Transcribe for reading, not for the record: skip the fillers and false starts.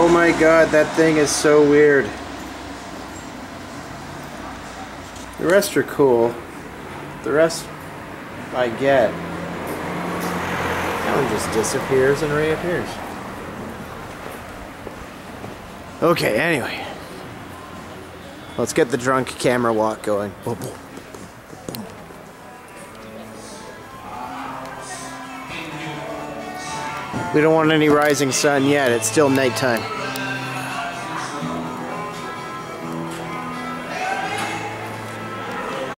Oh my god, that thing is so weird. The rest are cool. The rest I get. That one just disappears and reappears. Okay, anyway. Let's get the drunk camera walk going. We don't want any rising sun yet, it's still nighttime.